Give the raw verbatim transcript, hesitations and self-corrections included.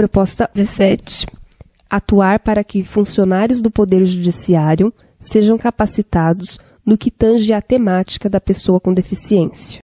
Proposta dezessete. Atuar para que funcionários do Poder Judiciário sejam capacitados no que tange à temática da pessoa com deficiência.